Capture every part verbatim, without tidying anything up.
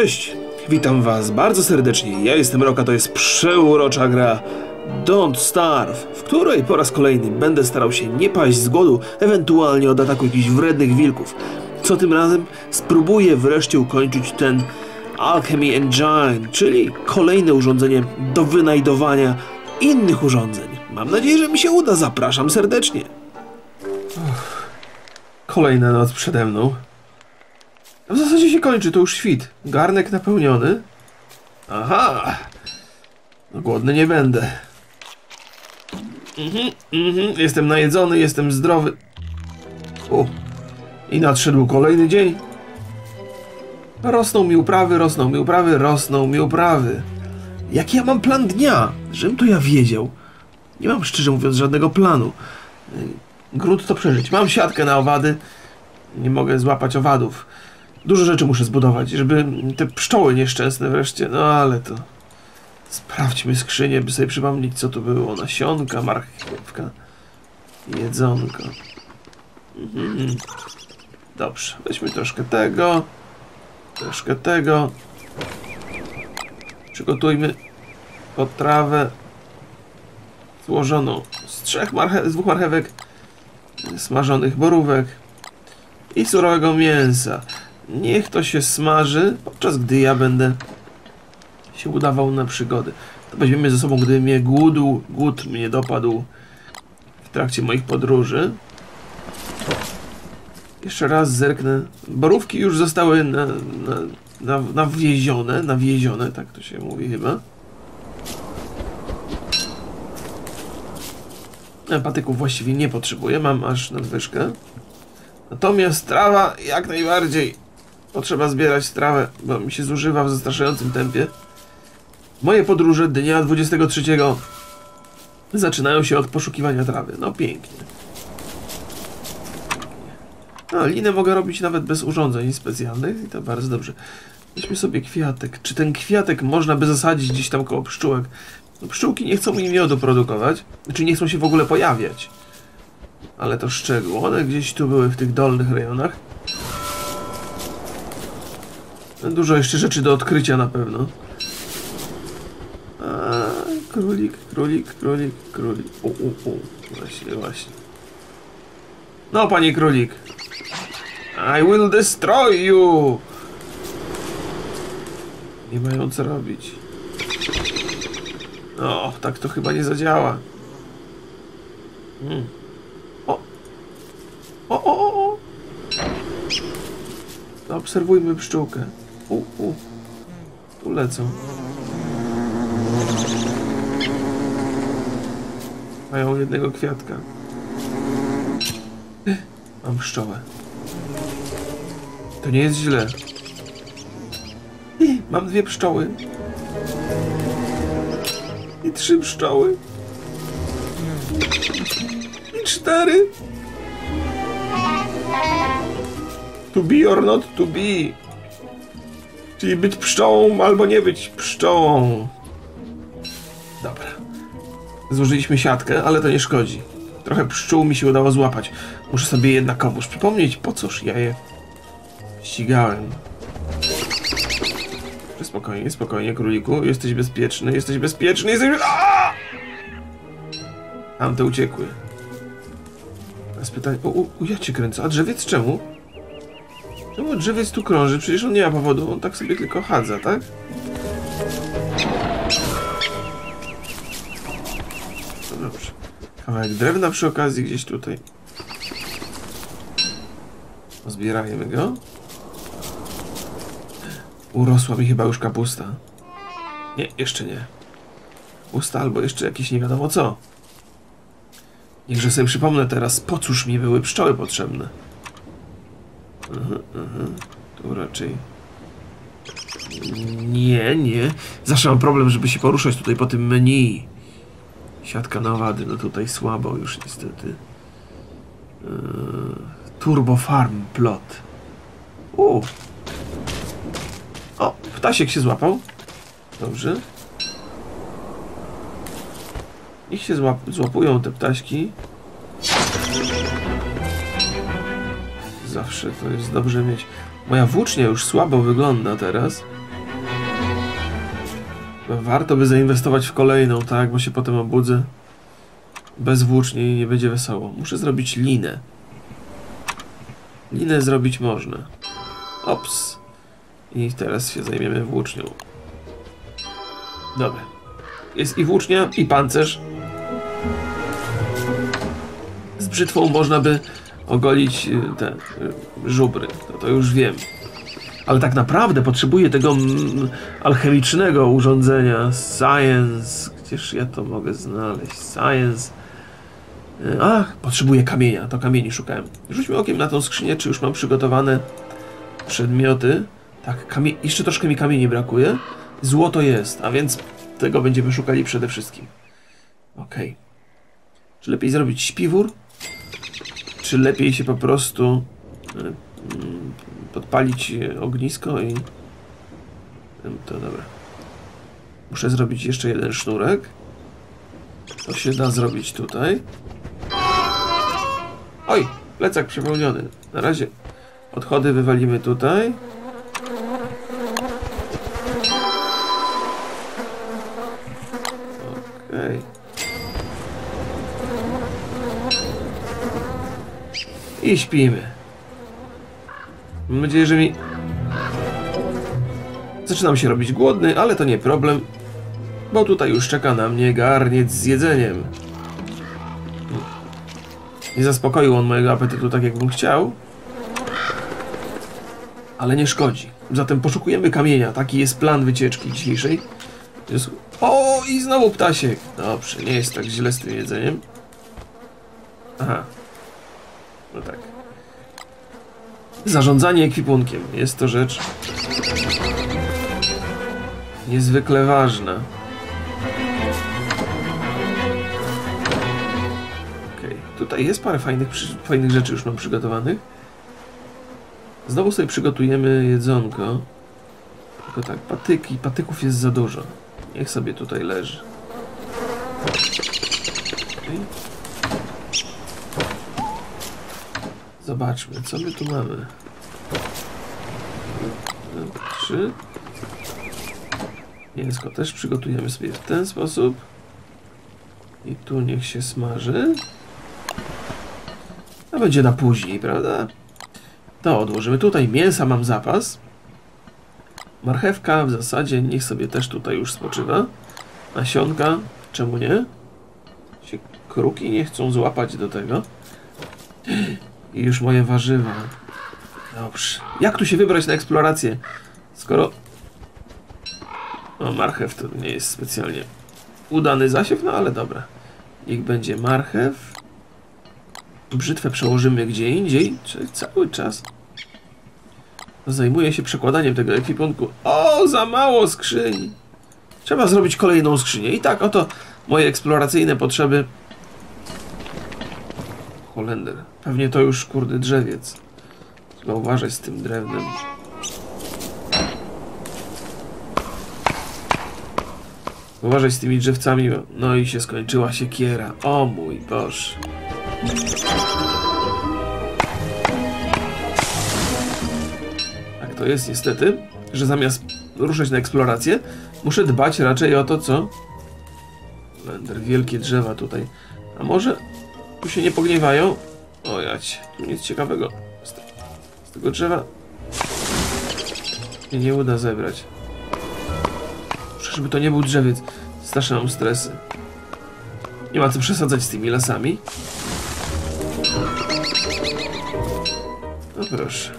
Cześć! Witam was bardzo serdecznie. Ja jestem Roka, to jest przeurocza gra Don't Starve, w której po raz kolejny będę starał się nie paść z głodu, ewentualnie od ataku jakichś wrednych wilków. Co tym razem spróbuję wreszcie ukończyć ten Alchemy Engine, czyli kolejne urządzenie do wynajdowania innych urządzeń. Mam nadzieję, że mi się uda. Zapraszam serdecznie. Uff. Kolejna noc przede mną. W zasadzie się kończy, to już świt. Garnek napełniony. Aha! No, głodny nie będę. Mhm, mhm. Jestem najedzony, jestem zdrowy. U. I nadszedł kolejny dzień. Rosną mi uprawy, rosną mi uprawy, rosną mi uprawy. Jaki ja mam plan dnia? Żebym to ja wiedział. Nie mam, szczerze mówiąc, żadnego planu. Grunt to przeżyć. Mam siatkę na owady. Nie mogę złapać owadów. Dużo rzeczy muszę zbudować, żeby te pszczoły nieszczęsne wreszcie... No ale to... Sprawdźmy skrzynię, by sobie przypomnieć, co tu było. Nasionka, marchewka, jedzonko. Mhm. Dobrze, weźmy troszkę tego. Troszkę tego. Przygotujmy potrawę złożoną z trzech marche z dwóch marchewek, smażonych borówek i surowego mięsa. Niech to się smaży, podczas gdy ja będę się udawał na przygody. To weźmiemy ze sobą, gdy mnie głodu, głód mnie dopadł w trakcie moich podróży. Jeszcze raz zerknę. Borówki już zostały na, na, na, nawiezione, nawiezione, tak to się mówi chyba. Patyków właściwie nie potrzebuję, mam aż nadwyżkę. Natomiast trawa jak najbardziej. Potrzeba zbierać trawę, bo mi się zużywa w zastraszającym tempie. Moje podróże dnia dwudziestego trzeciego zaczynają się od poszukiwania trawy. No pięknie. No, linę mogę robić nawet bez urządzeń specjalnych i to bardzo dobrze. Weźmy sobie kwiatek. Czy ten kwiatek można by zasadzić gdzieś tam koło pszczółek? No, pszczółki nie chcą mi miodu produkować. Znaczy nie chcą się w ogóle pojawiać. Ale to szczegół. One gdzieś tu były w tych dolnych rejonach. Dużo jeszcze rzeczy do odkrycia na pewno. A, królik, królik, królik, królik. U, u, u. Właśnie, właśnie. No, panie królik. I will destroy you! Nie mają co robić. O, tak to chyba nie zadziała. Hmm. O! O, o, o, o! No, obserwujmy pszczółkę. U, u. Tu lecą. Mają jednego kwiatka. Mam pszczołę. To nie jest źle. Mam dwie pszczoły. I trzy pszczoły. I cztery. To be or not to be. Czyli być pszczołą albo nie być pszczołą. Dobra. Złożyliśmy siatkę, ale to nie szkodzi. Trochę pszczół mi się udało złapać. Muszę sobie jednakowoż przypomnieć, po cóż ja je ścigałem. Spokojnie, spokojnie, króliku. Jesteś bezpieczny, jesteś bezpieczny, jesteś... Aaaa! Tamte uciekły. Teraz pytanie... O, u, ja cię kręcę. A drzewiec czemu? Czemu drzewiec tu krąży? Przecież on nie ma powodu. On tak sobie tylko chadza, tak? No dobrze. Kawałek drewna przy okazji gdzieś tutaj. Pozbierajmy go. Urosła mi chyba już kapusta. Nie, jeszcze nie. Kapusta albo jeszcze jakieś nie wiadomo co. Niechże sobie przypomnę teraz, po cóż mi były pszczoły potrzebne. Aha, aha. Tu raczej... Nie, nie. Zawsze mam problem, żeby się poruszać tutaj po tym menu. Siatka na owady, no tutaj słabo już niestety. Eee, Turbo Farm Plot. U. O, ptasiek się złapał. Dobrze. Niech się złap złapują te ptaśki. Zawsze to jest dobrze mieć. Moja włócznia już słabo wygląda teraz. Warto by zainwestować w kolejną, tak? Bo się potem obudzę. Bez włóczni nie będzie wesoło. Muszę zrobić linę. Linę zrobić można. Ops. I teraz się zajmiemy włócznią. Dobra. Jest i włócznia, i pancerz. Z brzytwą można by ogolić te żubry. To, to już wiem. Ale tak naprawdę potrzebuję tego mm, alchemicznego urządzenia. Science. Gdzież ja to mogę znaleźć? Science. Ach, potrzebuję kamienia. To kamieni szukałem. Rzućmy okiem na tą skrzynię, czy już mam przygotowane przedmioty. Tak, kamie... jeszcze troszkę mi kamieni brakuje. Złoto jest, a więc tego będziemy szukali przede wszystkim. Okej. Czy lepiej zrobić śpiwór? Czy lepiej się po prostu podpalić ognisko i... To dobra. Muszę zrobić jeszcze jeden sznurek. To się da zrobić tutaj. Oj! Plecak przepełniony. Na razie odchody wywalimy tutaj. Okej. I śpimy. Mam nadzieję, że mi... Zaczynam się robić głodny, ale to nie problem. Bo tutaj już czeka na mnie garniec z jedzeniem. Nie zaspokoił on mojego apetytu tak, jakbym chciał. Ale nie szkodzi. Zatem poszukujemy kamienia. Taki jest plan wycieczki dzisiejszej. Jest... O, i znowu ptasiek. Dobrze, nie jest tak źle z tym jedzeniem. Aha. No tak. Zarządzanie ekwipunkiem. Jest to rzecz niezwykle ważna. Okej. Tutaj jest parę fajnych, fajnych rzeczy już mam przygotowanych. Znowu sobie przygotujemy jedzonko. Tylko tak, patyki. Patyków jest za dużo. Niech sobie tutaj leży. Okay. Zobaczmy, co my tu mamy. Trzy. Mięsko też przygotujemy sobie w ten sposób. I tu niech się smaży. A będzie na później, prawda? To odłożymy. Tutaj mięsa mam zapas. Marchewka w zasadzie niech sobie też tutaj już spoczywa. Nasionka, czemu nie? Się kruki nie chcą złapać do tego. I już moje warzywa. Dobrze. Jak tu się wybrać na eksplorację? Skoro... O, marchew to nie jest specjalnie udany zasiew, no ale dobra. Niech będzie marchew. Brzytwę przełożymy gdzie indziej. Czyli cały czas zajmuję się przekładaniem tego ekwipunku. O, za mało skrzyni. Trzeba zrobić kolejną skrzynię. I tak, oto moje eksploracyjne potrzeby. Holender. Pewnie to już, kurde, drzewiec. Trzeba uważać z tym drewnem. Uważać z tymi drzewcami. No i się skończyła siekiera. O mój Boże. Tak to jest niestety, że zamiast ruszać na eksplorację, muszę dbać raczej o to, co... Holender, wielkie drzewa tutaj. A może tu się nie pogniewają? O jać, tu nic ciekawego z, te, z tego drzewa mnie nie uda zebrać. Muszę, żeby to nie był drzewiec. Straszne mam stresy. Nie ma co przesadzać z tymi lasami. No proszę.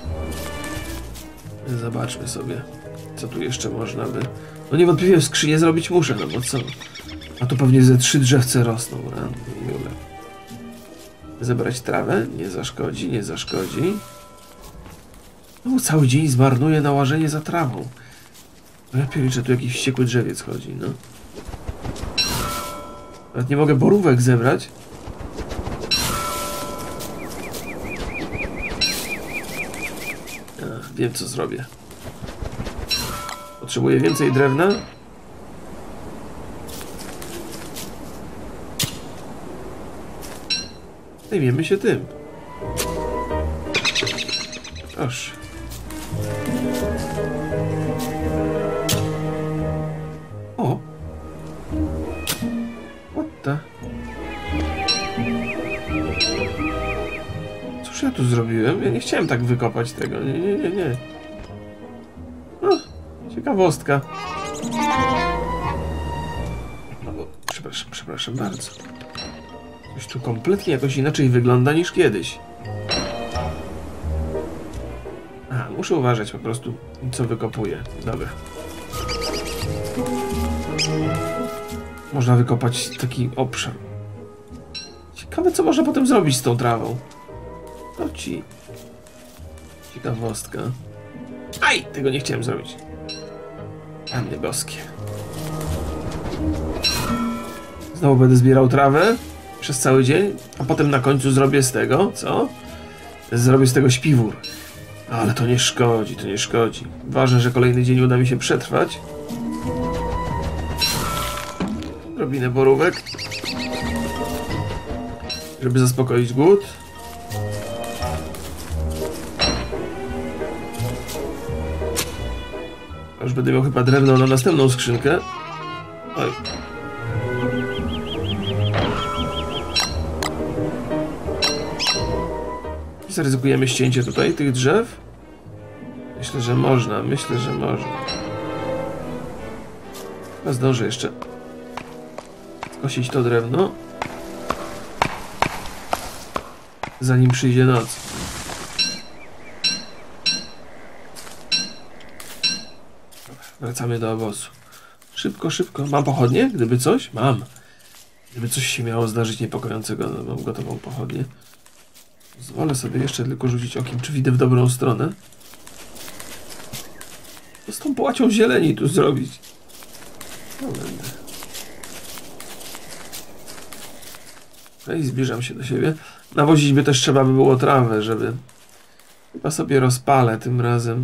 Zobaczmy sobie, co tu jeszcze można by... No niewątpliwie skrzynię zrobić muszę, no bo co? A tu pewnie ze trzy drzewce rosną. Jule. Zebrać trawę? Nie zaszkodzi, nie zaszkodzi. No cały dzień zmarnuję na łażenie za trawą. No ja pierniczę, tu jakiś wściekły drzewiec chodzi, no. Nawet nie mogę borówek zebrać. Ach, wiem, co zrobię. Potrzebuję więcej drewna. Zajmiemy się tym. Proszę. zrobiłem? Ja nie chciałem tak wykopać tego. Nie, nie, nie, nie. No, ciekawostka. No bo, przepraszam, przepraszam bardzo. Coś tu kompletnie jakoś inaczej wygląda niż kiedyś. A, muszę uważać po prostu, co wykopuję. Dobra. Można wykopać taki obszar. Ciekawe, co można potem zrobić z tą trawą. To ci... ciekawostka. Aj! Tego nie chciałem zrobić. Rany boskie. Znowu będę zbierał trawę przez cały dzień, a potem na końcu zrobię z tego, co? Zrobię z tego śpiwór. Ale to nie szkodzi, to nie szkodzi. Ważne, że kolejny dzień uda mi się przetrwać. Robinę borówek. Żeby zaspokoić głód. Już będę miał chyba drewno na następną skrzynkę. Oj. Zaryzykujemy ścięcie tutaj tych drzew? Myślę, że można. Myślę, że można. Chyba zdążę jeszcze skosić to drewno, zanim przyjdzie noc. Wracamy do obozu. Szybko, szybko. Mam pochodnie? Gdyby coś? Mam. Gdyby coś się miało zdarzyć niepokojącego, no mam gotową pochodnię. Pozwolę sobie jeszcze tylko rzucić okiem, czy widzę w dobrą stronę. Co z tą płacią zieleni tu zrobić? No będę. No i zbliżam się do siebie. Nawozić by też trzeba by było trawę, żeby... Chyba sobie rozpalę tym razem.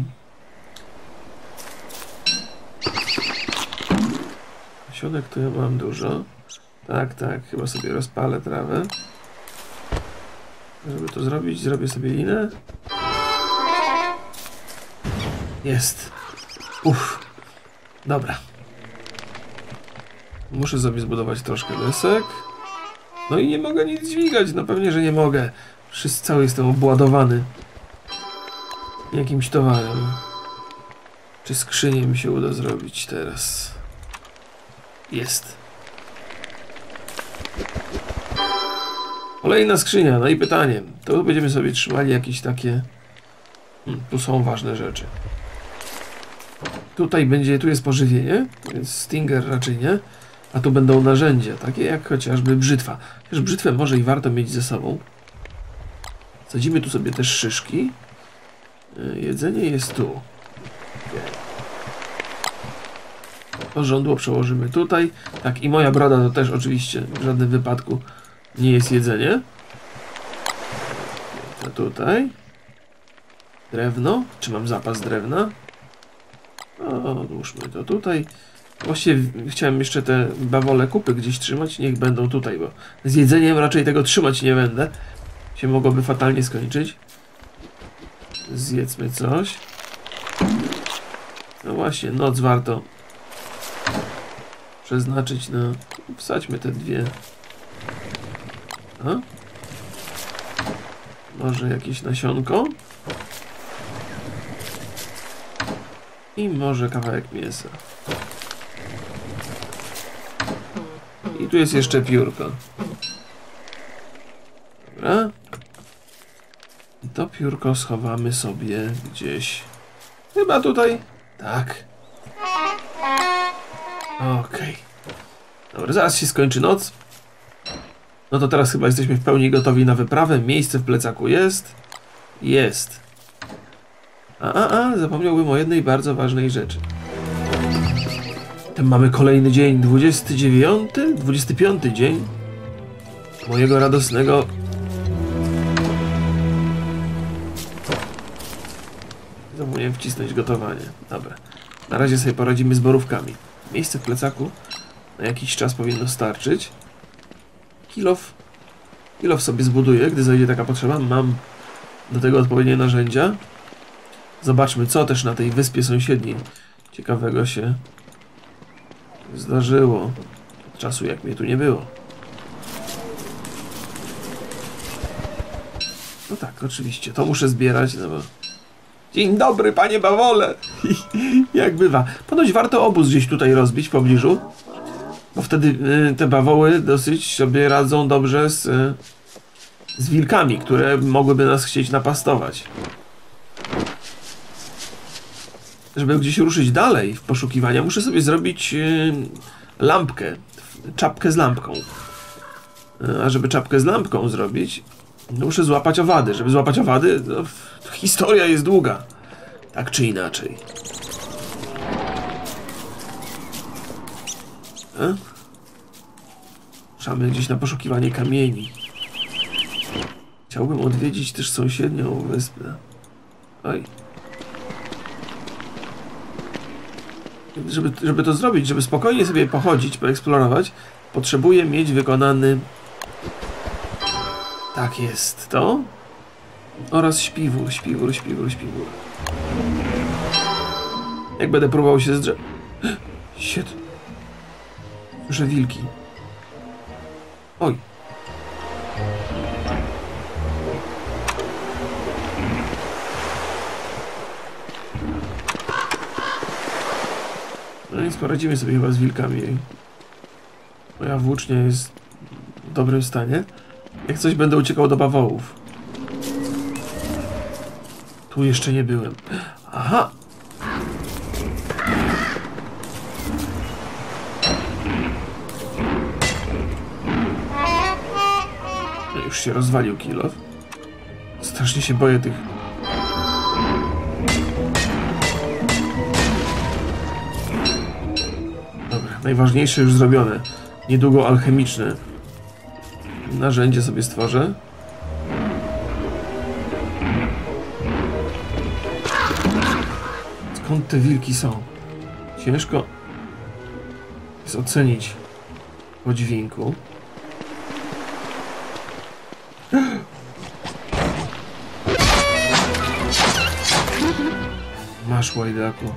Nasionek tu ja mam dużo. Tak, tak, chyba sobie rozpalę trawę. Żeby to zrobić, zrobię sobie linę. Jest. Uff. Dobra. Muszę sobie zbudować troszkę desek. No i nie mogę nic dźwigać. No pewnie, że nie mogę. Wszyscy cały jestem obładowany jakimś towarem. Czy skrzynię mi się uda zrobić teraz? Jest. Kolejna skrzynia. No i pytanie. To będziemy sobie trzymali jakieś takie... Hmm, tu są ważne rzeczy. Tutaj będzie, tu jest pożywienie, więc Stinger raczej nie. A tu będą narzędzia, takie jak chociażby brzytwa. Chociaż brzytwę może i warto mieć ze sobą. Sadzimy tu sobie też szyszki. Jedzenie jest tu. Okay. To żądło przełożymy tutaj. Tak, i moja broda to też oczywiście w żadnym wypadku nie jest jedzenie. To tutaj. Drewno. Czy mam zapas drewna? Odłóżmy to tutaj. Właściwie chciałem jeszcze te bawole kupy gdzieś trzymać. Niech będą tutaj, bo z jedzeniem raczej tego trzymać nie będę. Się mogłoby fatalnie skończyć. Zjedzmy coś. No właśnie, noc warto przeznaczyć na... Wsadźmy te dwie. A? Może jakieś nasionko? I może kawałek mięsa. I tu jest jeszcze piórko. Dobra. I to piórko schowamy sobie gdzieś. Chyba tutaj. Tak. Okej. Okay. Dobra, zaraz się skończy noc. No to teraz chyba jesteśmy w pełni gotowi na wyprawę. Miejsce w plecaku jest. Jest. A, a, a, zapomniałbym o jednej bardzo ważnej rzeczy. Ten mamy kolejny dzień, dwudziesty dziewiąty, dwudziesty piąty dzień mojego radosnego... Zapomniałem wcisnąć gotowanie. Dobra. Na razie sobie poradzimy z borówkami. Miejsce w plecaku na jakiś czas powinno starczyć. Kilof. Kilof sobie zbuduję, gdy zajdzie taka potrzeba. Mam do tego odpowiednie narzędzia. Zobaczmy, co też na tej wyspie sąsiedniej ciekawego się zdarzyło od czasu, jak mnie tu nie było. to tak, oczywiście. To muszę zbierać, no bo... Dzień dobry, panie bawole! Jak bywa. Ponoć warto obóz gdzieś tutaj rozbić w pobliżu. Bo wtedy y, te bawoły dosyć sobie radzą dobrze z, y, z wilkami, które mogłyby nas chcieć napastować. Żeby gdzieś ruszyć dalej w poszukiwania, muszę sobie zrobić y, lampkę. Czapkę z lampką. Y, a żeby czapkę z lampką zrobić, no muszę złapać owady. Żeby złapać owady, no, historia jest długa. Tak czy inaczej. E? Ruszamy gdzieś na poszukiwanie kamieni. Chciałbym odwiedzić też sąsiednią wyspę. Oj. Żeby, żeby to zrobić, żeby spokojnie sobie pochodzić, poeksplorować, potrzebuję mieć wykonany... Tak jest, to. Oraz śpiwór, śpiwór, śpiwór, śpiwór. Jak będę próbował się zdrzeć... Shit. Słyszę wilki. Oj. No nic, poradzimy sobie chyba z wilkami. Moja włócznia jest w dobrym stanie. Jak coś, będę uciekał do bawołów. Tu jeszcze nie byłem. Aha! Już się rozwalił kilof. Strasznie się boję tych... Dobra, najważniejsze już zrobione. Niedługo alchemiczne narzędzie sobie stworzę. Skąd te wilki są? Ciężko jest ocenić po dźwięku. Masz, łajdaku.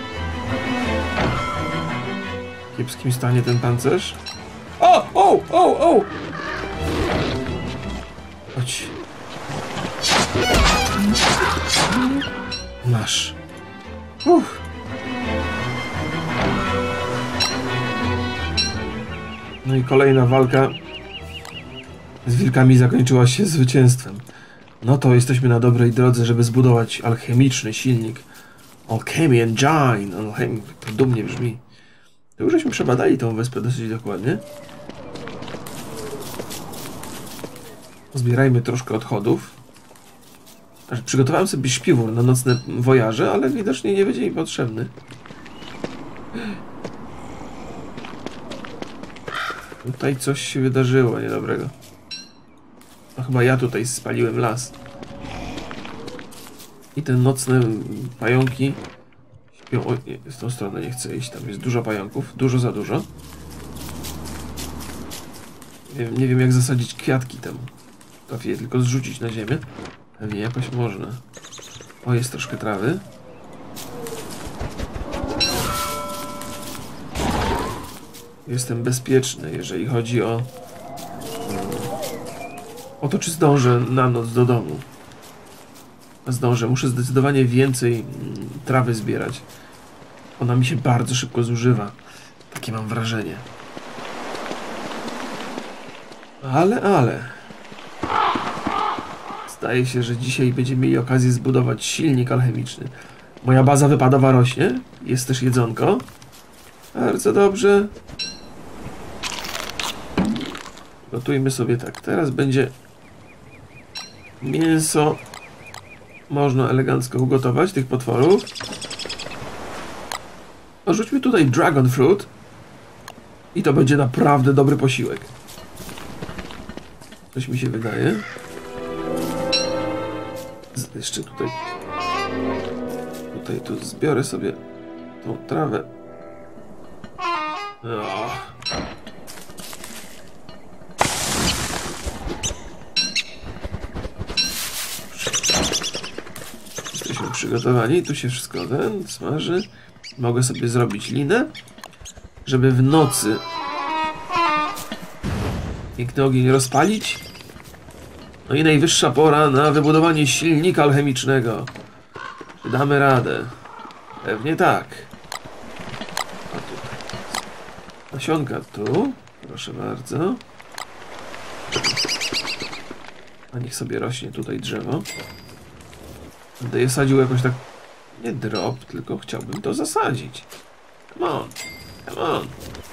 W kiepskim stanie ten pancerz. O! O! O! O! Chodź. Masz. Uff. No i kolejna walka z wilkami zakończyła się zwycięstwem. No to jesteśmy na dobrej drodze, żeby zbudować alchemiczny silnik. Alchemy Engine. Alchemy. To dumnie brzmi. To już żeśmy przebadali tą wyspę dosyć dokładnie. Zbierajmy troszkę odchodów. Przygotowałem sobie śpiwór na nocne wojaże, ale widocznie nie będzie mi potrzebny. Tutaj coś się wydarzyło niedobrego. No chyba ja tutaj spaliłem las. I te nocne pająki śpią... O, nie, w tą stronę nie chcę iść. Tam jest dużo pająków. Dużo za dużo. Nie wiem, nie wiem jak zasadzić kwiatki temu. Trafię je tylko zrzucić na ziemię. Pewnie jakoś można. O, jest troszkę trawy. Jestem bezpieczny, jeżeli chodzi o... O to, czy zdążę na noc do domu. A zdążę. Muszę zdecydowanie więcej trawy zbierać. Ona mi się bardzo szybko zużywa. Takie mam wrażenie. Ale, ale... Zdaje się, że dzisiaj będziemy mieli okazję zbudować silnik alchemiczny. Moja baza wypadowa rośnie. Jest też jedzonko. Bardzo dobrze. Gotujmy sobie tak. Teraz będzie mięso. Można elegancko ugotować tych potworów. Rzućmy tutaj dragon fruit. I to będzie naprawdę dobry posiłek. Coś mi się wydaje. Z, jeszcze tutaj. Tutaj tu zbiorę sobie tą trawę. O. Jesteśmy przygotowani. Tu się wszystko ten smaży. Mogę sobie zrobić linę, żeby w nocy piękny ogień rozpalić No i najwyższa pora na wybudowanie silnika alchemicznego. Czy damy radę? Pewnie tak. A tutaj. Nasionka tu. Proszę bardzo. A niech sobie rośnie tutaj drzewo. Będę je sadził jakoś tak... Nie drop, tylko chciałbym to zasadzić. Come on. Come on.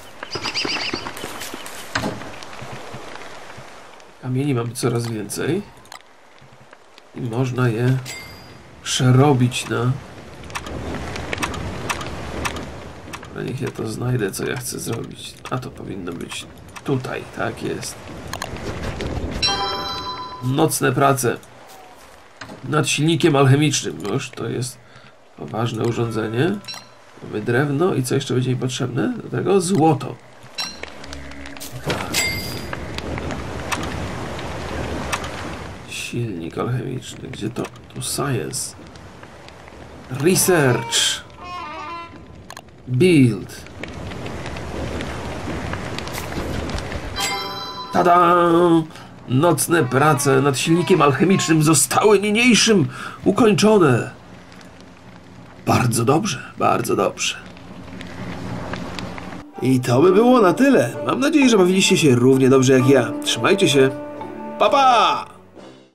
Kamieni mamy coraz więcej. I można je przerobić na... Ale niech ja to znajdę, co ja chcę zrobić. A to powinno być tutaj, tak jest. Nocne prace nad silnikiem alchemicznym. Już to jest ważne urządzenie. Mamy drewno i co jeszcze będzie mi potrzebne? Do tego złoto. Tak. Silnik alchemiczny. Gdzie to? Tu science. Research. Build. Tada! Nocne prace nad silnikiem alchemicznym zostały niniejszym ukończone. Bardzo dobrze, bardzo dobrze. I to by było na tyle. Mam nadzieję, że bawiliście się równie dobrze jak ja. Trzymajcie się. Pa, pa!